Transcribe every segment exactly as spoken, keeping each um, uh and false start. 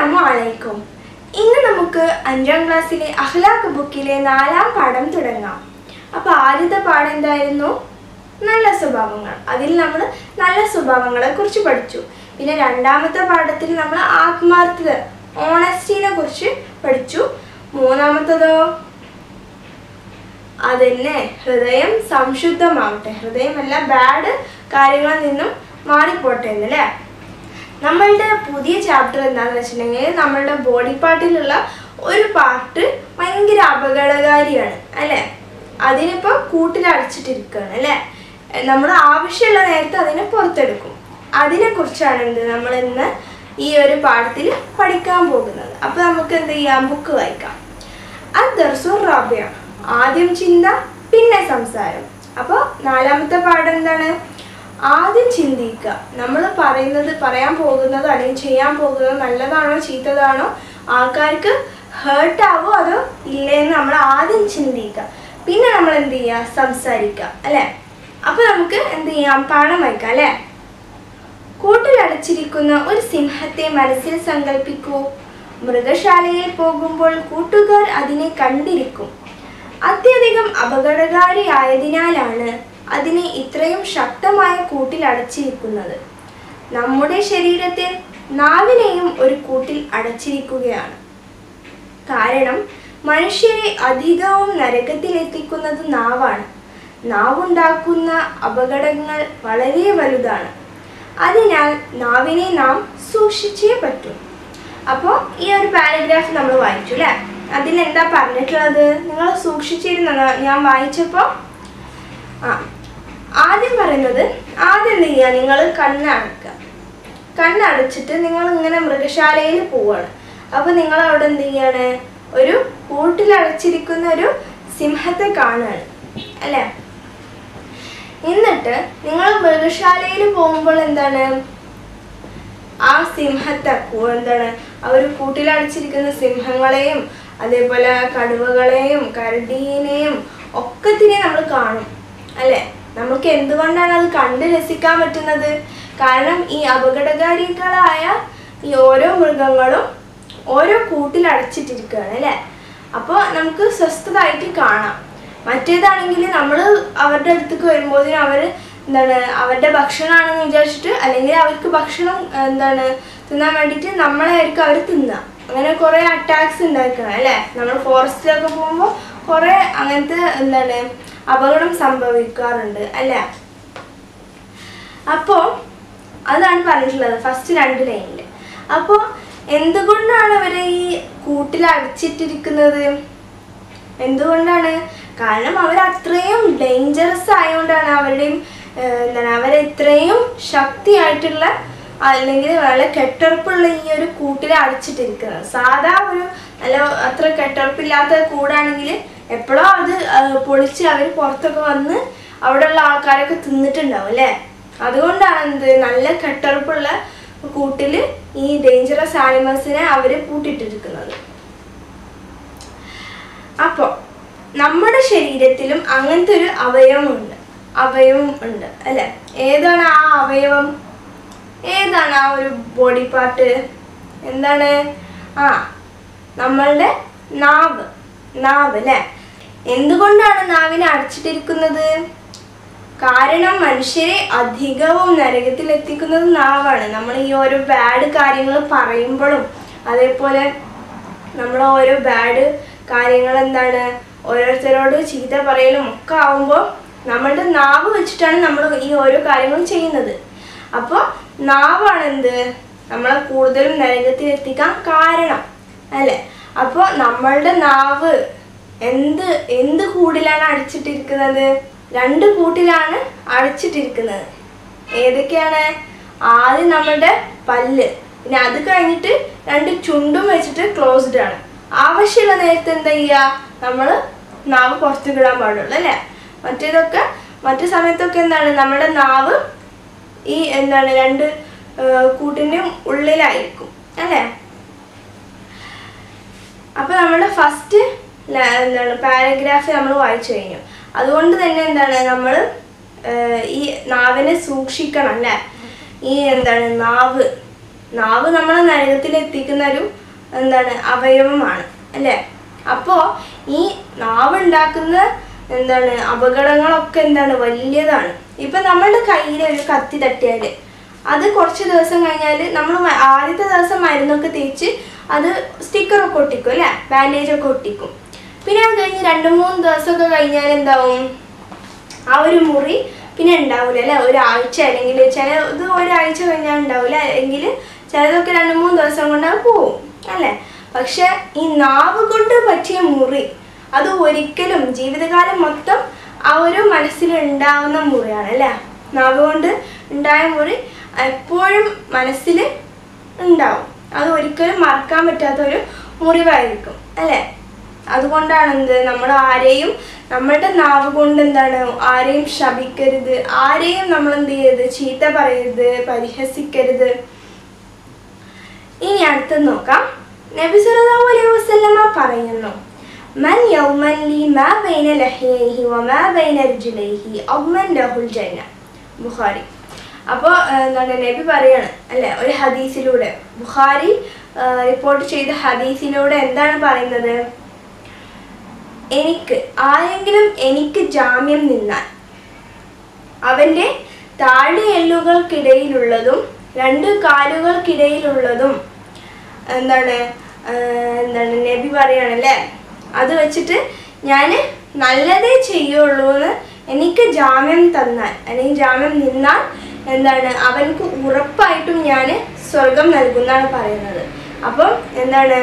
അസ്സലാമുഅലൈക്കും. ഇന്ന് നമുക്ക് അഞ്ചാം ക്ലാസ്സിലെ അഖ്ലാഖ് ബുക്കിലെ നാലാം പാഠം തുടങ്ങാം. അപ്പോൾ ആദ്യത്തെ പാഠം എന്തായിരുന്നു? നല്ല സ്വഭാവങ്ങൾ. അതിൽ നമ്മൾ നല്ല സ്വഭാവങ്ങളെ കുറിച്ച് പഠിച്ചു. പിന്നെ രണ്ടാമത്തെ പാഠത്തിൽ നമ്മൾ ആത്മാർത്ഥത, ഓണസ്റ്റിനെ കുറിച്ച് പഠിച്ചു. മൂന്നാമത്തതോ അതന്നെ, ഹൃദയം സംശുദ്ധമാവട്ടെ, ഹൃദയമല്ല ബാഡ് കാര്യങ്ങളിൽ നിന്നും മാറിപ്പോട്ടെ എന്നല്ലേ. നമ്മളുടെ പുതിയ ചാപ്റ്റർ എന്താണെന്ന് വെച്ചിട്ടുണ്ടെങ്കിൽ നമ്മളുടെ ബോഡി പാർട്ടിലുള്ള ഒരു പാർട്ട് ഭയങ്കര അപകടകാരിയാണ് അല്ലേ. അതിനിപ്പോൾ കൂട്ടിലടച്ചിട്ടിരിക്കുകയാണ് അല്ലേ. നമ്മൾ ആവശ്യമുള്ള നേരത്തെ അതിനെ പുറത്തെടുക്കും. അതിനെക്കുറിച്ചാണ് എന്ത് നമ്മൾ ഇന്ന് ഈ ഒരു പാഠത്തിൽ പഠിക്കാൻ പോകുന്നത്. അപ്പോൾ നമുക്ക് എന്ത് ചെയ്യാം, ബുക്ക് വായിക്കാം. അദ്ദർസു റാബിഅ, ആദ്യം ചിന്ത പിന്നെ സംസാരം. അപ്പോൾ നാലാമത്തെ പാഠം എന്താണ്? ആദ്യം ചിന്തിക്കുക. നമ്മൾ പറയുന്നത്, പറയാൻ പോകുന്നത് അല്ലെങ്കിൽ ചെയ്യാൻ പോകുന്നത് നല്ലതാണോ ചീത്തതാണോ, ആൾക്കാർക്ക് ഹേർട്ടാവോ അതോ ഇല്ലേന്ന് നമ്മൾ ആദ്യം ചിന്തിക്കുക. പിന്നെ നമ്മൾ എന്ത് ചെയ്യുക, സംസാരിക്കുക അല്ലേ. അപ്പോൾ നമുക്ക് എന്ത് ചെയ്യാം, പാഠം വായിക്കാം അല്ലേ. കൂട്ടിലടച്ചിരിക്കുന്ന ഒരു സിംഹത്തെ മനസ്സിൽ സങ്കല്പിക്കൂ. മൃഗശാലയിൽ പോകുമ്പോൾ കൂട്ടുകാർ അതിനെ കണ്ടിരിക്കും. അത്യധികം അപകടകാരിയായതിനാലാണ് അതിനെ ഇത്രയും ശക്തമായ കൂട്ടിൽ അടച്ചിരിക്കുന്നത്. നമ്മുടെ ശരീരത്തിൽ നാവിനെയും ഒരു കൂട്ടിൽ അടച്ചിരിക്കുകയാണ്. കാരണം മനുഷ്യരെ അധികവും നരകത്തിലെത്തിക്കുന്നത് നാവാണ്. നാവുണ്ടാക്കുന്ന അപകടങ്ങൾ വളരെ വലുതാണ്. അതിനാൽ നാവിനെ നാം സൂക്ഷിച്ചേ പറ്റൂ. അപ്പോൾ ഈ ഒരു പാരഗ്രാഫ് നമ്മൾ വായിച്ചു അല്ലേ. അതിലെന്താ പറഞ്ഞിട്ടുള്ളത്? നിങ്ങൾ സൂക്ഷിച്ചിരുന്നോ ഞാൻ വായിച്ചപ്പോൾ? ആ ആദ്യം പറയുന്നത്, ആദ്യം എന്ത് ചെയ്യുക, നിങ്ങൾ കണ്ണടക്കുക. കണ്ണടച്ചിട്ട് നിങ്ങൾ ഇങ്ങനെ മൃഗശാലയിൽ പോവുകയാണ്. അപ്പോൾ നിങ്ങൾ അവിടെ എന്ത് ചെയ്യാണ്, ഒരു കൂട്ടിലടച്ചിരിക്കുന്ന ഒരു സിംഹത്തെ കാണുകയാണ് അല്ലേ. എന്നിട്ട് നിങ്ങൾ മൃഗശാലയിൽ പോകുമ്പോൾ എന്താണ്, ആ സിംഹത്തെ എന്താണ് അവർ കൂട്ടിലടച്ചിരിക്കുന്ന സിംഹങ്ങളെയും അതേപോലെ കടുവകളെയും കരടീനെയും ഒക്കത്തിനെ നമ്മൾ കാണും അല്ലേ. നമുക്ക് എന്തുകൊണ്ടാണ് അത് കണ്ട് രസിക്കാൻ പറ്റുന്നത്? കാരണം ഈ അപകടകാരികളായ ഈ ഓരോ മൃഗങ്ങളും ഓരോ കൂട്ടിലടച്ചിട്ടിരിക്കുകയാണ് അല്ലേ. അപ്പോൾ നമുക്ക് സ്വസ്ഥതായിട്ട് കാണാം. മറ്റേതാണെങ്കിൽ നമ്മൾ അവരുടെ അടുത്തേക്ക് വരുമ്പോഴത്തേനും അവർ എന്താണ് അവരുടെ ഭക്ഷണമാണെന്ന് വിചാരിച്ചിട്ട്, അല്ലെങ്കിൽ അവർക്ക് ഭക്ഷണം എന്താണ് തിന്നാൻ വേണ്ടിയിട്ട് നമ്മളെ ആയിരിക്കും അവർ തിന്നുക. അങ്ങനെ കുറേ അറ്റാക്സ് ഉണ്ടാക്കണം അല്ലേ. നമ്മൾ ഫോറസ്റ്റിലൊക്കെ പോകുമ്പോൾ കുറേ അങ്ങനത്തെ എന്താണ് അപകടം സംഭവിക്കാറുണ്ട് അല്ലേ. അപ്പോൾ അതാണ് പറഞ്ഞിട്ടുള്ളത് ഫസ്റ്റ് രണ്ട് ലൈനിൽ. അപ്പോൾ എന്തുകൊണ്ടാണ് അവരെ ഈ കൂട്ടിൽ അടച്ചിട്ടിരിക്കുന്നത്? എന്തുകൊണ്ടാണ്? കാരണം അവർ അത്രയും ഡേഞ്ചറസ് ആയതുകൊണ്ടാണ്. അവരുടെയും എന്താണ് അവരെത്രയും ശക്തിയായിട്ടുള്ള അല്ലെങ്കിൽ നല്ല കെട്ടുറപ്പുള്ള ഈ ഒരു കൂട്ടിൽ അടച്ചിട്ടിരിക്കുന്നത്. സാധാ ഒരു നല്ല അത്ര കെട്ടുറപ്പില്ലാത്ത കൂടാണെങ്കിൽ എപ്പോഴോ അത് പൊളിച്ച് അവർ പുറത്തൊക്കെ വന്ന് അവിടെയുള്ള ആൾക്കാരൊക്കെ തിന്നിട്ടുണ്ടാവും അല്ലേ. അതുകൊണ്ടാണ് എന്ത് നല്ല കെട്ടുറപ്പുള്ള കൂട്ടിൽ ഈ ഡേഞ്ചറസ് ആനിമൽസിനെ അവർ പൂട്ടിട്ടിരിക്കുന്നത്. അപ്പോൾ നമ്മുടെ ശരീരത്തിലും അങ്ങനത്തെ ഒരു അവയവമുണ്ട് അവയവം ഉണ്ട് അല്ലേ. ഏതാണ് ആ അവയവം? ഏതാണ് ആ ഒരു ബോഡി പാർട്ട്? എന്താണ്? ആ നമ്മളുടെ നാവ്. നാവ് അല്ലേ. എന്തുകൊണ്ടാണ് നാവിനെ അടച്ചിട്ടിരിക്കുന്നത്? കാരണം മനുഷ്യരെ അധികവും നരകത്തിലെത്തിക്കുന്നത് നാവാണ്. നമ്മൾ ഈ ഓരോ ബാഡ് കാര്യങ്ങൾ പറയുമ്പോഴും അതേപോലെ നമ്മൾ ഓരോ ബാഡ് കാര്യങ്ങൾ എന്താണ് ഓരോരുത്തരോട് ചീത്ത പറയലും ഒക്കെ ആവുമ്പോൾ നമ്മളുടെ നാവ് വെച്ചിട്ടാണ് നമ്മൾ ഈ ഓരോ കാര്യങ്ങളും ചെയ്യുന്നത്. അപ്പോൾ നാവാണ് എന്ത് നമ്മളെ കൂടുതലും നരകത്തിലെത്തിക്കാൻ കാരണം അല്ലേ. അപ്പോൾ നമ്മളുടെ നാവ് എന്ത് എന്ത് കൂടിലാണ് അടച്ചിട്ടിരിക്കുന്നത്? രണ്ട് കൂട്ടിലാണ് അടച്ചിട്ടിരിക്കുന്നത്. ഏതൊക്കെയാണ്? ആദ്യം നമ്മളുടെ പല്ല്, പിന്നെ അത് കഴിഞ്ഞിട്ട് രണ്ട് ചുണ്ടും വെച്ചിട്ട് ക്ലോസ്ഡ് ആണ്. ആവശ്യമുള്ള നേരത്തെ എന്താ ചെയ്യുക, നമ്മൾ നാവ് പുറത്ത് വിടാൻ പാടുള്ളൂ അല്ലേ. മറ്റേതൊക്കെ മറ്റു സമയത്തൊക്കെ എന്താണ് നമ്മുടെ നാവ് ഈ എന്താണ് രണ്ട് കൂട്ടിൻ്റെയും ഉള്ളിലായിരിക്കും അല്ലേ. അപ്പോൾ നമ്മുടെ ഫസ്റ്റ് എന്താണ് പാരഗ്രാഫ് നമ്മൾ വായിച്ചു കഴിഞ്ഞു. അതുകൊണ്ട് തന്നെ എന്താണ് നമ്മൾ ഈ നാവിനെ സൂക്ഷിക്കണം അല്ലേ. ഈ എന്താണ് നാവ് നാവ് നമ്മളെ നരകത്തിൽ എത്തിക്കുന്ന ഒരു എന്താണ് അവയവമാണ് അല്ലേ. അപ്പോൾ ഈ നാവ് ഉണ്ടാക്കുന്ന എന്താണ് അപകടങ്ങളൊക്കെ എന്താണ് വലിയതാണ്. ഇപ്പം നമ്മളുടെ കയ്യിൽ ഒരു കത്തി തട്ടിയാൽ അത് കുറച്ച് ദിവസം കഴിഞ്ഞാൽ നമ്മൾ ആദ്യത്തെ ദിവസം മരുന്നൊക്കെ തേച്ച് അത് സ്റ്റിക്കറൊക്കെ ഒട്ടിക്കും അല്ലേ, ബാൻഡേജൊക്കെ ഒട്ടിക്കും. പിന്നെ അത് കഴിഞ്ഞ് രണ്ട് മൂന്ന് ദിവസമൊക്കെ കഴിഞ്ഞാൽ എന്താവും, ആ ഒരു മുറി പിന്നെ ഉണ്ടാവില്ല അല്ലേ, ഒരാഴ്ച അല്ലെങ്കിൽ ചില ഇത് ഒരാഴ്ച കഴിഞ്ഞാൽ ഉണ്ടാവില്ല, അല്ലെങ്കിൽ ചിലതൊക്കെ രണ്ട് മൂന്ന് ദിവസം കൊണ്ട് അത് പോവും അല്ലേ. പക്ഷെ ഈ നാവ് കൊണ്ട് പറ്റിയ മുറി അത് ഒരിക്കലും ജീവിതകാലം മൊത്തം ആ ഒരു മനസ്സിൽ ഉണ്ടാവുന്ന മുറിയാണ് അല്ലേ. നാവ് കൊണ്ട് ഉണ്ടായ മുറി എപ്പോഴും മനസ്സിൽ ഉണ്ടാവും, അത് ഒരിക്കലും മറക്കാൻ പറ്റാത്തൊരു മുറിവായിരിക്കും അല്ലേ. അതുകൊണ്ടാണ് എന്ത് നമ്മൾ ആരെയും നമ്മളുടെ നാവ് കൊണ്ട് എന്താണ് ആരെയും ശപിക്കരുത്, ആരെയും നമ്മൾ എന്ത് ചെയ്യരുത്, ചീത്ത പറയരുത്, പരിഹസിക്കരുത്. ഇനി അടുത്തത് നോക്കാം. നബി സല്ലല്ലാഹു അലൈഹി വസല്ലമ പറയുന്നു, മൻ യൗമൻ ലി മാ ബൈന ലഹ്യൈഹി വമാ ബൈന റിജ്ലൈഹി അദ്മൻ ലഹുൽ ജന്ന. ബുഖാരി. അപ്പോൾ എന്താണ് നബി പറയാണ് അല്ലേ, ഒരു ഹദീസിലൂടെ, ബുഖാരി റിപ്പോർട്ട് ചെയ്ത ഹദീസിലൂടെ എന്താണ് പറയുന്നത്, എനിക്ക് ആരെങ്കിലും എനിക്ക് ജാമ്യം നിന്നാൽ അവൻ്റെ താഴെ എല്ലുകൾക്കിടയിലുള്ളതും രണ്ട് കാലുകൾക്കിടയിലുള്ളതും എന്താണ് എന്താണ് നബി പറയുകയാണല്ലേ, അത് വെച്ചിട്ട് ഞാൻ നല്ലതേ ചെയ്യുള്ളൂ എന്ന് എനിക്ക് ജാമ്യം തന്നാൽ അല്ലെങ്കിൽ ജാമ്യം നിന്നാൽ എന്താണ് അവനക്ക് ഉറപ്പായിട്ടും ഞാൻ സ്വർഗം നൽകുന്നതാണ് പറയുന്നത്. അപ്പം എന്താണ്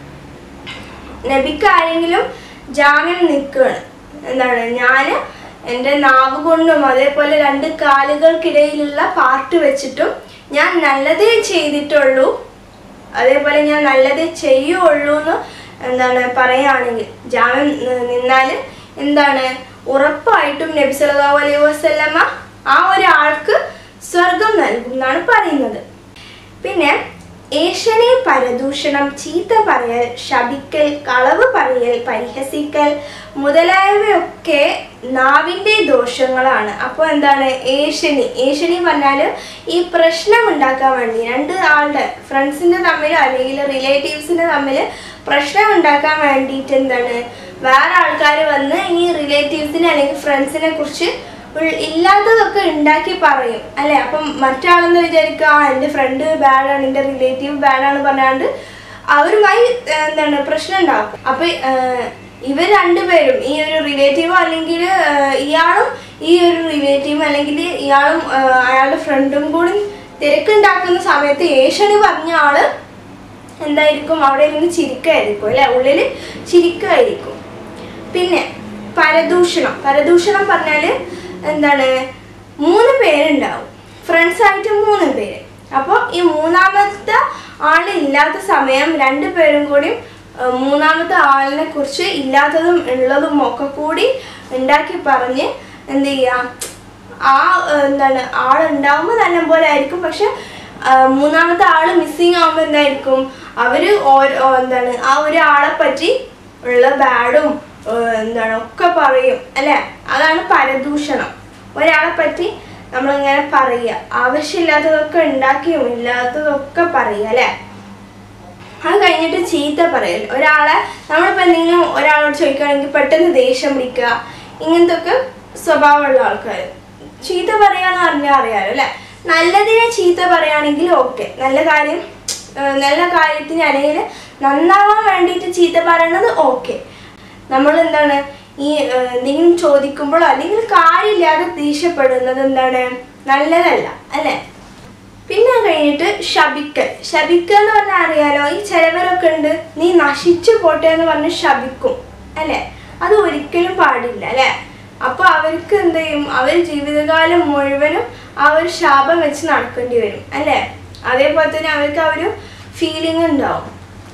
നബിക്ക് ആരെങ്കിലും ജാമ്യം നിൽക്കുകയാണ്, എന്താണ് ഞാൻ എൻ്റെ നാവ് കൊണ്ടും അതേപോലെ രണ്ട് കാലുകൾക്കിടയിലുള്ള പാർട്ട് വെച്ചിട്ടും ഞാൻ നല്ലതേ ചെയ്തിട്ടുള്ളൂ, അതേപോലെ ഞാൻ നല്ലതേ ചെയ്യുള്ളൂ എന്ന് എന്താണ് പറയുകയാണെങ്കിൽ ജാമ്യം നിന്നാൽ എന്താണ് ഉറപ്പായിട്ടും നബി സല്ലല്ലാഹു അലൈഹി വസല്ലമ ആ ഒരാൾക്ക് സ്വർഗം നൽകും എന്നാണ് പറയുന്നത്. പിന്നെ ഏഷണി, പരദൂഷണം, ചീത്ത പറയൽ, ശപിക്കൽ, കളവ് പറയൽ, പരിഹസിക്കൽ മുതലായവയൊക്കെ നാവിൻ്റെ ദോഷങ്ങളാണ്. അപ്പോൾ എന്താണ് ഏഷണി, ഏഷണി പറഞ്ഞാൽ ഈ പ്രശ്നം ഉണ്ടാക്കാൻ വേണ്ടി രണ്ട് ആളുടെ ഫ്രണ്ട്സിൻ്റെ തമ്മിൽ അല്ലെങ്കിൽ റിലേറ്റീവ്സിൻ്റെ തമ്മിൽ പ്രശ്നം ഉണ്ടാക്കാൻ വേണ്ടിയിട്ട് എന്താണ് വേറെ ആൾക്കാർ വന്ന് ഈ റിലേറ്റീവ്സിനെ അല്ലെങ്കിൽ ഫ്രണ്ട്സിനെ കുറിച്ച് ഇല്ലാത്തതൊക്കെ ഉണ്ടാക്കി പറയും അല്ലേ. അപ്പം മറ്റാളെന്ന് വിചാരിക്കുക ആ എൻ്റെ ഫ്രണ്ട് ബാഡാണ്, എൻ്റെ റിലേറ്റീവ് ബാഡാണ് പറഞ്ഞാണ്ട് അവരുമായി എന്താണ് പ്രശ്നം ഉണ്ടാവും. അപ്പം ഇവർ രണ്ടുപേരും ഈ ഒരു റിലേറ്റീവോ അല്ലെങ്കിൽ ഇയാളും ഈ ഒരു റിലേറ്റീവും അല്ലെങ്കിൽ ഇയാളും അയാളുടെ ഫ്രണ്ടും കൂടി തിരക്കുണ്ടാക്കുന്ന സമയത്ത് ഏഷണി പറഞ്ഞ ആള് എന്തായിരിക്കും അവിടെ ഇരുന്ന് ചിരിക്കായിരിക്കും അല്ലെ, ഉള്ളിൽ ചിരിക്കായിരിക്കും. പിന്നെ പരദൂഷണം, പരദൂഷണം പറഞ്ഞാൽ എന്താണ് മൂന്ന് പേരുണ്ടാവും, ഫ്രണ്ട്സായിട്ട് മൂന്ന് പേര്. അപ്പോൾ ഈ മൂന്നാമത്തെ ആളില്ലാത്ത സമയം രണ്ടു പേരും കൂടി മൂന്നാമത്തെ ആളിനെ കുറിച്ച് ഇല്ലാത്തതും ഉള്ളതും ഒക്കെ കൂടി ഉണ്ടാക്കി പറഞ്ഞ് എന്ത് ചെയ്യുക, ആ എന്താണ് ആളുണ്ടാവുമ്പോൾ നല്ല പോലെ ആയിരിക്കും, പക്ഷെ മൂന്നാമത്തെ ആള് മിസ്സിങ് ആകുമ്പോൾ എന്തായിരിക്കും അവർ ഓരോ എന്താണ് ആ ഒരു ആളെ പറ്റി ഉള്ള ബാഡും എന്താണ് ഒക്കെ പറയും അല്ലേ. അതാണ് പരദൂഷണം. ഒരാളെ പറ്റി നമ്മളിങ്ങനെ പറയുക, ആവശ്യമില്ലാത്തതൊക്കെ ഉണ്ടാക്കിയും ഇല്ലാത്തതൊക്കെ പറയുക അല്ലേ. അത് കഴിഞ്ഞിട്ട് ചീത്ത പറയൽ, ഒരാളെ നമ്മളിപ്പോൾ എന്തെങ്കിലും ഒരാളോട് ചോദിക്കുകയാണെങ്കിൽ പെട്ടെന്ന് ദേഷ്യം പിടിക്കുക, ഇങ്ങനത്തെ ഒക്കെ സ്വഭാവമുള്ള ആൾക്കാർ. ചീത്ത പറയാന്ന് പറഞ്ഞാൽ അറിയാലോ അല്ലേ. നല്ലതിനെ ചീത്ത പറയുകയാണെങ്കിൽ ഓക്കെ, നല്ല കാര്യം നല്ല കാര്യത്തിന് അല്ലെങ്കിൽ നന്നാവാൻ വേണ്ടിയിട്ട് ചീത്ത പറയണത് ഓക്കെ. നമ്മൾ എന്താണ് ഈ എന്തെങ്കിലും ചോദിക്കുമ്പോൾ അല്ലെങ്കിൽ കാര്യമില്ലാതെ ദേഷ്യപ്പെടുന്നത് എന്താണ് നല്ലതല്ല അല്ലേ. പിന്നെ കഴിഞ്ഞിട്ട് ശപിക്കൽ, ശപിക്കുക എന്ന് പറഞ്ഞാൽ അറിയാലോ, ഈ ചിലവരൊക്കെ ഉണ്ട് നീ നശിച്ചു പോട്ടെ എന്ന് പറഞ്ഞ് ശപിക്കും അല്ലേ, അത് ഒരിക്കലും പാടില്ല അല്ലേ. അപ്പോൾ അവർക്ക് എന്ത് ചെയ്യും, അവർ ജീവിതകാലം മുഴുവനും ആ ഒരു ശാപം വെച്ച് നടക്കേണ്ടി വരും അല്ലേ. അതേപോലെ തന്നെ അവർക്ക് ആ ഒരു ഫീലിംഗ് ഉണ്ടാവും.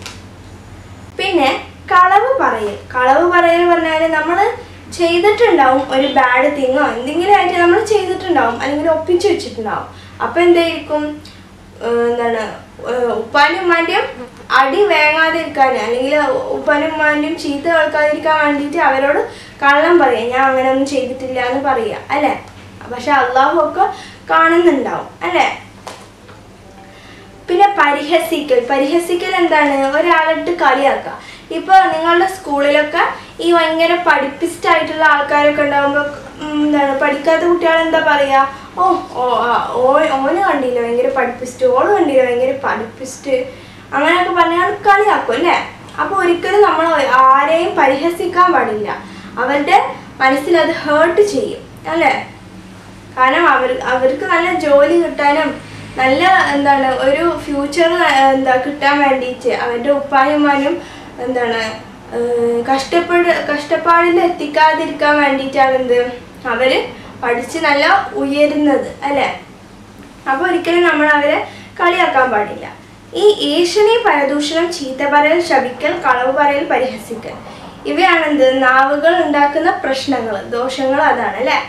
പിന്നെ കളവ് പറയൽ, കളവ് പറയൽ പറഞ്ഞാൽ നമ്മൾ ചെയ്തിട്ടുണ്ടാവും ഒരു ബാഡ് തിങ്ങോ എന്തെങ്കിലും ആയിട്ട് നമ്മൾ ചെയ്തിട്ടുണ്ടാവും അല്ലെങ്കിൽ ഒപ്പിച്ച് വെച്ചിട്ടുണ്ടാവും. അപ്പം എന്തായിരിക്കും എന്താണ് ഉപ്പാനും ഉമ്മാൻ്റെയും അടി വേങ്ങാതിരിക്കാൻ അല്ലെങ്കിൽ ഉപ്പാനും ഉമ്മാൻ്റെയും ചീത്ത കേൾക്കാതിരിക്കാൻ വേണ്ടിയിട്ട് അവരോട് കള്ളം പറയുക, ഞാൻ അങ്ങനെ ഒന്നും ചെയ്തിട്ടില്ല എന്ന് പറയുക അല്ലേ. പക്ഷെ അള്ളാഹു ഒക്കെ കാണുന്നുണ്ടാവും അല്ലേ. പിന്നെ പരിഹസിക്കൽ. പരിഹസിക്കൽ എന്താണ്? ഒരാളിട്ട് കളിയാക്കുക. ഇപ്പോൾ നിങ്ങളുടെ സ്കൂളിലൊക്കെ ഈ ഭയങ്കര പഠിപ്പിസ്റ്റ് ആയിട്ടുള്ള ആൾക്കാരൊക്കെ ഉണ്ടാകുമ്പോൾ എന്താണ്, പഠിക്കാത്ത കുട്ടികൾ എന്താ പറയുക? ഓ ഓ ഓ ഓന് കണ്ടില്ല ഭയങ്കര പഠിപ്പിസ്റ്റ്, ഓള് കണ്ടില്ല ഭയങ്കര പഠിപ്പിസ്റ്റ്, അങ്ങനെയൊക്കെ പറഞ്ഞാൽ കളിയാക്കും അല്ലേ? അപ്പോൾ ഒരിക്കലും നമ്മൾ ആരെയും പരിഹസിക്കാൻ പാടില്ല. അവരുടെ മനസ്സിൽ അത് ഹേർട്ട് ചെയ്യും അല്ലേ? കാരണം അവർ അവർക്ക് നല്ല ജോലി കിട്ടാനും നല്ല എന്താണ് ഒരു ഫ്യൂച്ചർ എന്താ കിട്ടാൻ വേണ്ടിയിട്ട് അവരുടെ ഉപ്പായന്മാരും എന്താണ് കഷ്ടപ്പെട് കഷ്ടപ്പാടിൽ എത്തിക്കാതിരിക്കാൻ വേണ്ടിയിട്ടാണ് എന്ത് അവർ പഠിച്ച് നല്ല ഉയരുന്നത് അല്ലേ? അപ്പോൾ ഒരിക്കലും നമ്മൾ അവരെ കളിയാക്കാൻ പാടില്ല. ഈ ഏഷണി, പരദൂഷണം, ചീത്ത പറയൽ, ശപിക്കൽ, കളവ് പറയൽ, പരിഹസിക്കൽ ഇവയാണെന്ത് നാവുകൾ ഉണ്ടാക്കുന്ന പ്രശ്നങ്ങൾ, ദോഷങ്ങൾ. അതാണ് അല്ലേ?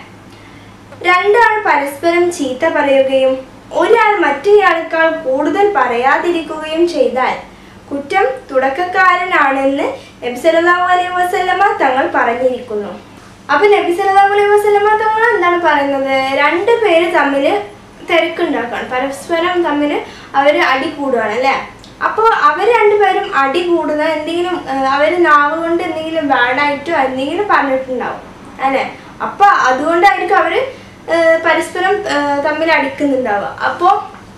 രണ്ടാൾ പരസ്പരം ചീത്ത പറയുകയും ഒരാൾ മറ്റേയാളേക്കാൾ കൂടുതൽ പറയാതിരിക്കുകയും ചെയ്താൽ കുറ്റം തുടക്കക്കാരനാണെന്ന് നബി സല്ലല്ലാഹു അലൈഹി വസല്ലമ തങ്ങൾ പറഞ്ഞിരിക്കുന്നു. അപ്പൊ നബി സല്ലല്ലാഹു അലൈഹി വസല്ലമ തങ്ങൾ എന്താണ് പറയുന്നത്? രണ്ട് പേര് തമ്മിൽ തിരക്കുണ്ടാക്കുകയാണ്, പരസ്പരം തമ്മിൽ അവർ അടി കൂടുകയാണ് അല്ലേ? അപ്പോൾ അവർ രണ്ടുപേരും അടി കൂടുന്ന എന്തെങ്കിലും അവർ നാവ് കൊണ്ട് എന്തെങ്കിലും ബാഡായിട്ടോ എന്തെങ്കിലും പറഞ്ഞിട്ടുണ്ടാവും അല്ലേ? അപ്പൊ അതുകൊണ്ടായിരിക്കും അവർ പരസ്പരം തമ്മിൽ അടിക്കുന്നുണ്ടാവുക. അപ്പോൾ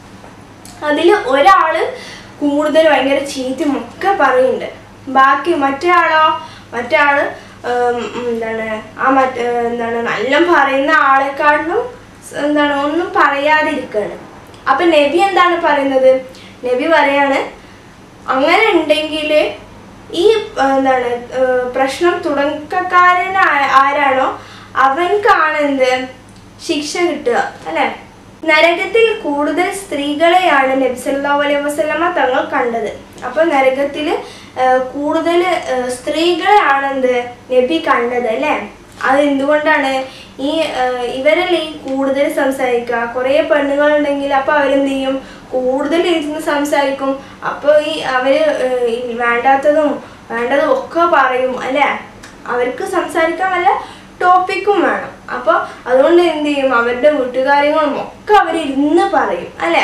അതിൽ ഒരാള് കൂടുതൽ ഭയങ്കര ചീത്തയും ഒക്കെ പറയുന്നുണ്ട്, ബാക്കി മറ്റേ ആളോ മറ്റേ ആള് എന്താണ് ആ മറ്റേ എന്താണ് നല്ല പറയുന്ന ആളെക്കാട്ടിലും എന്താണ് ഒന്നും പറയാതിരിക്കുകയാണ്. അപ്പൊ നബി എന്താണ് പറയുന്നത്? നബി പറയാണ് അങ്ങനെ ഉണ്ടെങ്കിൽ ഈ എന്താണ് പ്രശ്നം തുടക്കക്കാരൻ ആരാണോ അവൻക്കാണ് എന്ത് ശിക്ഷ കിട്ടുക അല്ലെ? നരകത്തിൽ കൂടുതൽ സ്ത്രീകളെയാണ് നബി സല്ലല്ലാഹു അലൈഹി വസല്ലമ തങ്ങൾ കണ്ടത്. അപ്പൊ നരകത്തിൽ കൂടുതൽ സ്ത്രീകളെയാണ് എന്ത് നബി കണ്ടത് അല്ലേ? അത് എന്തുകൊണ്ടാണ്? ഈ ഇവരല്ലേ ഈ കൂടുതൽ സംസാരിക്കുക. കുറേ പെണ്ണുങ്ങൾ ഉണ്ടെങ്കിൽ അപ്പൊ അവരെന്ത് ചെയ്യും? കൂടുതൽ ഇരുന്ന് സംസാരിക്കും. അപ്പോൾ ഈ അവര് വേണ്ടാത്തതും വേണ്ടതും ഒക്കെ പറയും അല്ലേ? അവർക്ക് സംസാരിക്കാൻ വല്ല ടോപ്പിക്കും വേണം. അപ്പോൾ അതുകൊണ്ട് എന്ത് ചെയ്യും? അവരുടെ വീട്ടുകാര്യങ്ങളും ഒക്കെ അവരിരുന്ന് പറയും അല്ലേ?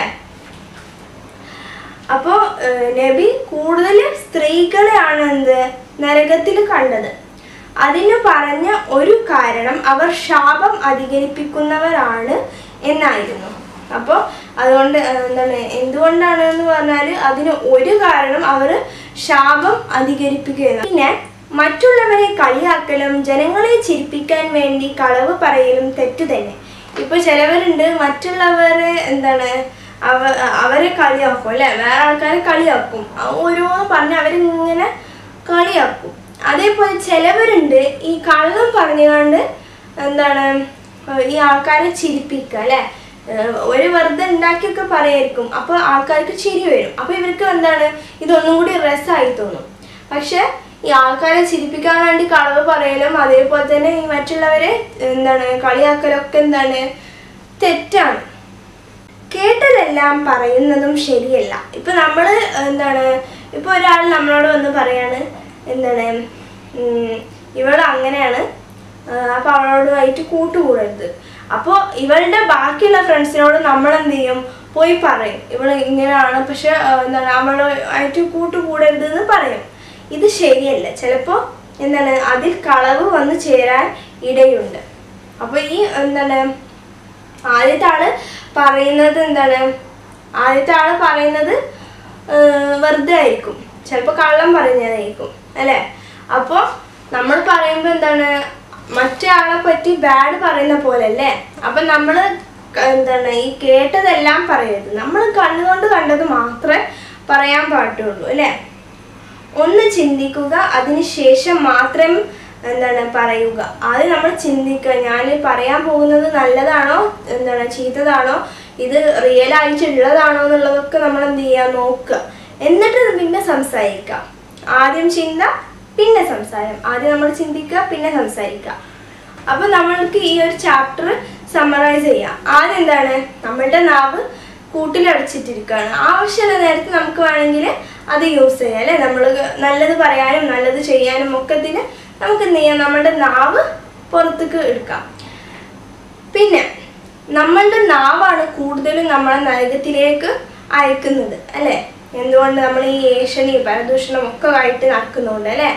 അപ്പോൾ നബി കൂടുതൽ സ്ത്രീകളെയാണ് എന്ത് നരകത്തിൽ കണ്ടത്. അതിന് പറഞ്ഞ ഒരു കാരണം അവർ ശാപം അധികരിപ്പിക്കുന്നവരാണ് എന്നായിരുന്നു. അപ്പോൾ അതുകൊണ്ട് എന്താണ് എന്തുകൊണ്ടാണ് എന്ന് പറഞ്ഞാൽ അതിന് ഒരു കാരണം അവർ ശാപം അധികരിപ്പിക്കുകയാണ്. പിന്നെ മറ്റുള്ളവരെ കളിയാക്കലും ജനങ്ങളെ ചിരിപ്പിക്കാൻ വേണ്ടി കളവ് പറയലും തെറ്റു തന്നെ. ഇപ്പൊ ചിലവരുണ്ട് മറ്റുള്ളവരെ എന്താണ് അവ അവരെ കളിയാക്കും അല്ലെ? വേറെ ആൾക്കാരെ കളിയാക്കും, ഓരോന്ന് പറഞ്ഞ് അവരിങ്ങനെ കളിയാക്കും. അതേപോലെ ചിലവരുണ്ട് ഈ കള്ളം പറഞ്ഞുകൊണ്ട് എന്താണ് ഈ ആൾക്കാരെ ചിരിപ്പിക്കുക അല്ലെ? ഒരു വെറുതെ ഉണ്ടാക്കിയൊക്കെ പറയായിരിക്കും, അപ്പൊ ആൾക്കാർക്ക് ചിരി വരും. അപ്പൊ ഇവർക്ക് എന്താണ് ഇതൊന്നും കൂടി രസമായി തോന്നും. പക്ഷെ ഈ ആൾക്കാരെ ചിരിപ്പിക്കാൻ വേണ്ടി കളവ് പറയലും അതേപോലെ തന്നെ ഈ മറ്റുള്ളവരെ എന്താണ് കളിയാക്കലൊക്കെ എന്താണ് തെറ്റാണ്. കേട്ടതെല്ലാം പറയുന്നതും ശരിയല്ല. ഇപ്പൊ നമ്മള് എന്താണ് ഇപ്പൊ ഒരാൾ നമ്മളോട് വന്ന് പറയാണ് എന്താണ് ഇവൾ അങ്ങനെയാണ്, അപ്പൊ അവളോടുമായിട്ട് കൂട്ടുകൂടരുത്. അപ്പോൾ ഇവളുടെ ബാക്കിയുള്ള ഫ്രണ്ട്സിനോട് നമ്മൾ എന്ത് ചെയ്യും? പോയി പറയും ഇവൾ ഇങ്ങനെയാണ്, പക്ഷെ എന്താണ് അവളുമായിട്ട് കൂട്ടുകൂടരുത് എന്ന് പറയും. ഇത് ശരിയല്ല. ചിലപ്പോൾ എന്താണ് അതിൽ കളവ് വന്ന് ചേരാൻ ഇടയുണ്ട്. അപ്പോൾ ഈ എന്താണ് ആദ്യത്തെ ആള് പറയുന്നത് എന്താണ് ആദ്യത്തെ ആള് പറയുന്നത് വെറുതെ ആയിരിക്കും, ചിലപ്പോൾ കള്ളം പറയുന്നതായിരിക്കും അല്ലേ? അപ്പോൾ നമ്മൾ പറയുമ്പോൾ എന്താണ് മറ്റേ ആളെ പറ്റി ബാഡ് പറയുന്ന പോലെ അല്ലേ? അപ്പം നമ്മൾ എന്താണ് ഈ കേട്ടതെല്ലാം പറയരുത്, നമ്മൾ കണ്ണുകൊണ്ട് കണ്ടത് മാത്രമേ പറയാൻ പാടുള്ളൂ അല്ലേ? ഒന്ന് ചിന്തിക്കുക, അതിനുശേഷം മാത്രം എന്താണ് പറയുക. ആദ്യം നമ്മൾ ചിന്തിക്കുക, ഞാൻ പറയാൻ പോകുന്നത് നല്ലതാണോ എന്താണ് ചീത്തതാണോ, ഇത് റിയൽ ആയിട്ടുള്ളതാണോ എന്നുള്ളതൊക്കെ നമ്മൾ എന്ത് ചെയ്യുക നോക്കുക. എന്നിട്ട് പിന്നെ സംസാരിക്കുക. ആദ്യം ചിന്ത പിന്നെ സംസാരം. ആദ്യം നമ്മൾ ചിന്തിക്കുക പിന്നെ സംസാരിക്കുക. അപ്പൊ നമ്മൾക്ക് ഈ ഒരു ചാപ്റ്റർ സമ്മറൈസ് ചെയ്യാം. ആദ്യം എന്താണ് നമ്മളുടെ നാവ് കൂട്ടിലടച്ചിട്ടിരിക്കുകയാണ്. ആവശ്യമുള്ള നേരത്തെ നമുക്ക് വേണമെങ്കിൽ അത് യൂസ് ചെയ്യാം അല്ലെ? നമ്മൾ നല്ലത് പറയാനും നല്ലത് ചെയ്യാനും ഒക്കെ ഇതിന് നമുക്ക് എന്ത് ചെയ്യാം? നമ്മളുടെ നാവ് പുറത്തേക്ക് എടുക്കാം. പിന്നെ നമ്മളുടെ നാവാണ് കൂടുതലും നമ്മളെ നരകത്തിലേക്ക് അയക്കുന്നത് അല്ലേ? എന്തുകൊണ്ട്? നമ്മൾ ഈ ഏഷണി പരദൂഷണം ഒക്കെ ആയിട്ട് നടക്കുന്നുണ്ട് അല്ലേ?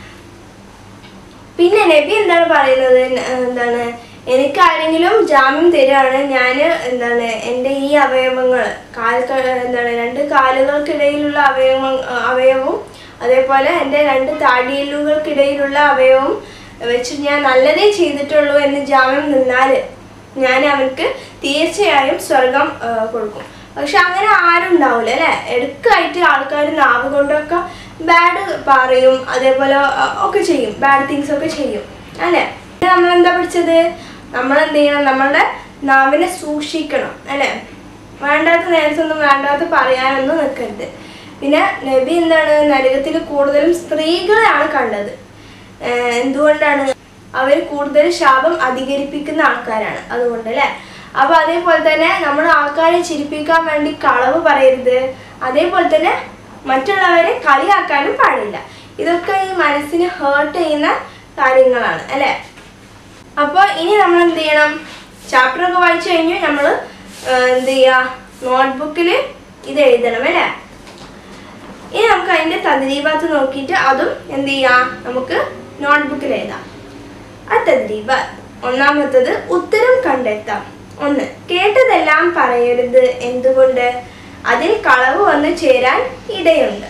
പിന്നെ നബി എന്താണ് പറയുന്നത്? എന്താണ്, എനിക്ക് ആരെങ്കിലും ജാമ്യം തരികയാണ്, ഞാൻ എന്താണ് എൻ്റെ ഈ അവയവങ്ങൾ കാൽ എന്താണ് രണ്ട് കാലുകൾക്കിടയിലുള്ള അവയവ അവയവവും അതേപോലെ എൻ്റെ രണ്ട് താടിയെല്ലുകൾക്കിടയിലുള്ള അവയവവും വെച്ച് ഞാൻ നല്ലതേ ചെയ്തിട്ടുള്ളൂ എന്ന് ജാമ്യം നിന്നാൽ ഞാൻ അവർക്ക് തീർച്ചയായും സ്വർഗം കൊടുക്കും. പക്ഷെ അങ്ങനെ ആരും ഉണ്ടാവില്ല അല്ലേ? എടുക്കായിട്ട് ആൾക്കാർ നാവ് കൊണ്ടൊക്കെ ബാഡ് പറയും, അതേപോലെ ഒക്കെ ചെയ്യും, ബാഡ് തിങ്സ് ഒക്കെ ചെയ്യും അല്ലേ? നമ്മളെന്താ പഠിച്ചത്? നമ്മളെന്ത് ചെയ്യണം? നമ്മളുടെ നാവിനെ സൂക്ഷിക്കണം അല്ലേ? വേണ്ടാത്ത നേരത്തൊന്നും വേണ്ടാത്ത പറയാനൊന്നും നിൽക്കരുത്. പിന്നെ നബി എന്താണ്, നരകത്തിൽ കൂടുതലും സ്ത്രീകളെയാണ് കണ്ടത്. എന്തുകൊണ്ടാണ്? അവർ കൂടുതൽ ശാപം അധികരിപ്പിക്കുന്ന ആൾക്കാരാണ്, അതുകൊണ്ട് അല്ലേ? അപ്പൊ അതേപോലെ തന്നെ നമ്മൾ ആൾക്കാരെ ചിരിപ്പിക്കാൻ വേണ്ടി കളവ് പറയരുത്, അതേപോലെ തന്നെ മറ്റുള്ളവരെ കളിയാക്കാനും പാടില്ല. ഇതൊക്കെ ഈ മനസ്സിന് ഹേർട്ട് ചെയ്യുന്ന കാര്യങ്ങളാണ് അല്ലേ? അപ്പോൾ ഇനി നമ്മൾ എന്ത് ചെയ്യണം? ചാപ്റ്ററൊക്കെ വായിച്ചു കഴിഞ്ഞു നമ്മൾ എന്ത് ചെയ്യുക? നോട്ട്ബുക്കിൽ ഇത് എഴുതണം അല്ലേ? ഇനി നമുക്ക് അതിൻ്റെ തദ്രീബാത്ത് നോക്കിയിട്ട് അതും എന്ത് ചെയ്യാം? നമുക്ക് നോട്ട്ബുക്കിൽ എഴുതാം. ആ തദ്രീബാത്ത് ഒന്നാമത്തത് ഉത്തരം കണ്ടെത്താം. ഒന്ന്, കേട്ടതെല്ലാം പറയരുത്. എന്തുകൊണ്ട്? അതിൽ കളവ് വന്നു ചേരാൻ ഇടയുണ്ട്.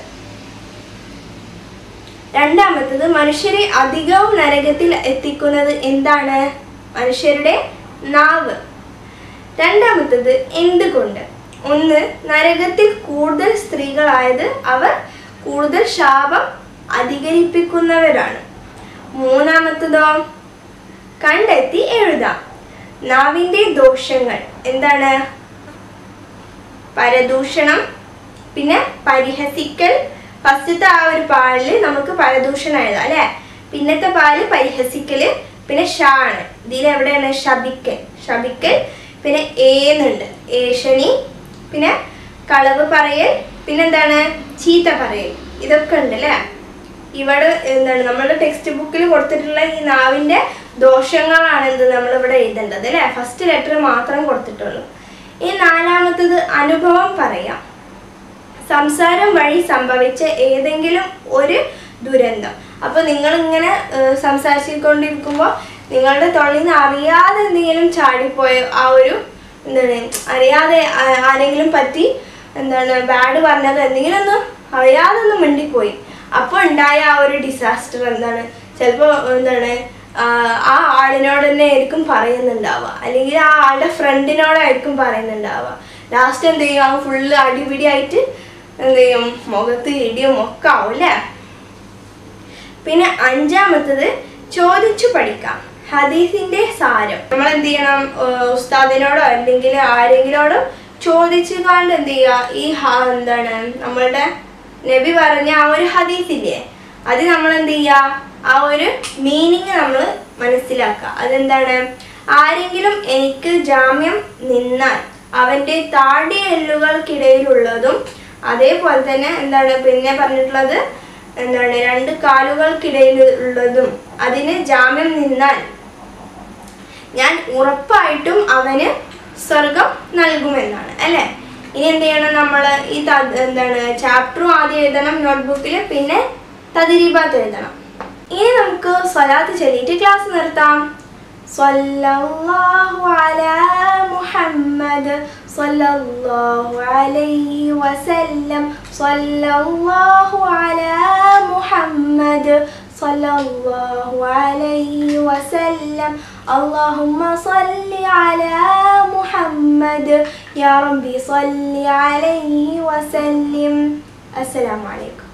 രണ്ടാമത്തത്, മനുഷ്യരെ അധികവും നരകത്തിൽ എത്തിക്കുന്നത് എന്താണ്? മനുഷ്യരുടെ നാവ്. രണ്ടാമത്തത്, എന്തുകൊണ്ട്? ഒന്ന്, നരകത്തിൽ കൂടുതൽ സ്ത്രീകളായത് അവർ കൂടുതൽ ശാപം അധികരിപ്പിക്കുന്നവരാണ്. മൂന്നാമത്തതോ, കണ്ടെത്തി എഴുതാം. നാവിൻ്റെ ദോഷങ്ങൾ എന്താണ്? പരദൂഷണം, പിന്നെ പരിഹസിക്കൽ. ഫസ്റ്റത്തെ ആ ഒരു പാലിൽ നമുക്ക് പരദൂഷണം എഴുതാം അല്ലേ? പിന്നത്തെ പാല് പരിഹസിക്കല്, പിന്നെ ഷാണ്. ഇതിലെവിടെയാണ്? ശപിക്കൽ. ശപിക്കൽ. പിന്നെ ഏന്നുണ്ട്, ഏഷണി. പിന്നെ കളവ് പറയൽ. പിന്നെന്താണ്? ചീത്ത പറയൽ. ഇതൊക്കെ ഉണ്ട് അല്ലേ? ഇവിടെ എന്താണ് നമ്മളുടെ ടെക്സ്റ്റ് ബുക്കിൽ കൊടുത്തിട്ടുള്ള ഈ നാവിൻ്റെ ദോഷങ്ങളാണ് എന്ത് നമ്മളിവിടെ എഴുതേണ്ടത് അല്ലേ? ഫസ്റ്റ് ലെറ്റർ മാത്രം കൊടുത്തിട്ടുള്ളൂ. ഈ നാലാമത്തത് അനുഭവം പറയാം. സംസാരം വഴി സംഭവിച്ച ഏതെങ്കിലും ഒരു ദുരന്തം. അപ്പോൾ നിങ്ങളിങ്ങനെ സംസാരിച്ചുകൊണ്ടിരിക്കുമ്പോൾ നിങ്ങളുടെ തൊള്ളിൽ നിന്ന് അറിയാതെ എന്തെങ്കിലും ചാടിപ്പോയ ആ ഒരു എന്താണ് അറിയാതെ ആരെങ്കിലും പറ്റി എന്താണ് ബാഡ് പറഞ്ഞത് എന്തെങ്കിലും ഒന്ന് അറിയാതെ ഒന്ന് മിണ്ടിപ്പോയി, അപ്പോൾ ഉണ്ടായ ആ ഒരു ഡിസാസ്റ്റർ എന്താണ്? ചിലപ്പോൾ എന്താണ് ആ ആളിനോട് തന്നെ ആയിരിക്കും പറയുന്നുണ്ടാവുക, അല്ലെങ്കിൽ ആ ആളുടെ ഫ്രണ്ടിനോടായിരിക്കും പറയുന്നുണ്ടാവുക. ലാസ്റ്റ് എന്ത് ചെയ്യും? ആ ഫുള്ള് അടിപിടിയായിട്ട് എന്ത് ചെയ്യും? മുഖത്ത് ഇടിയും ഒക്കെ ആവും അല്ലേ? പിന്നെ അഞ്ചാമത്തത് ചോദിച്ചു പഠിക്കാം. ഹദീസിന്റെ സാരം നമ്മൾ എന്ത് ചെയ്യണം? ഉസ്താദിനോടോ അല്ലെങ്കിൽ ആരെങ്കിലോടോ ചോദിച്ചു കൊണ്ട് എന്ത് ചെയ്യുക? ഈ എന്താണ് നമ്മളുടെ നബി പറഞ്ഞ ആ ഒരു ഹദീസില്ലേ, അത് നമ്മൾ എന്ത് ചെയ്യുക? ആ ഒരു മീനിങ് നമ്മൾ മനസ്സിലാക്കുക. അതെന്താണ്? ആരെങ്കിലും എനിക്ക് ജാമ്യം നിന്നാൽ അവൻ്റെ താടി എല്ലുകൾക്കിടയിലുള്ളതും അതേപോലെ തന്നെ എന്താണ് പിന്നെ പറഞ്ഞിട്ടുള്ളത് എന്താണ് രണ്ട് കാലുകൾക്കിടയിലുള്ളതും അതിന് ജാമ്യം നിന്നാൽ ഞാൻ ഉറപ്പായിട്ടും അവന് സ്വർഗം നൽകുമെന്നാണ് അല്ലേ? ഇനി എന്ത് ചെയ്യണം? നമ്മൾ ഈ എന്താണ് ചാപ്റ്ററും ആദ്യം എഴുതണം നോട്ട്ബുക്കിൽ, പിന്നെ തദ്രീബാത്ത് എഴുതണം. ഇനി നമുക്ക് സ്വലാത്ത് ചൊല്ലിയിട്ട് ക്ലാസ് നിർത്താം. സ്വല്ലല്ലാഹു അലാ മുഹമ്മദ് സ്വല്ലല്ലാഹു അലൈഹി വസല്ലം സ്വല്ലല്ലാഹു അലാ മുഹമ്മദ് സ്വല്ലല്ലാഹു അലൈഹി വസല്ലം اللهم صل على محمد يا ربي صل عليه وسلم. السلام عليكم.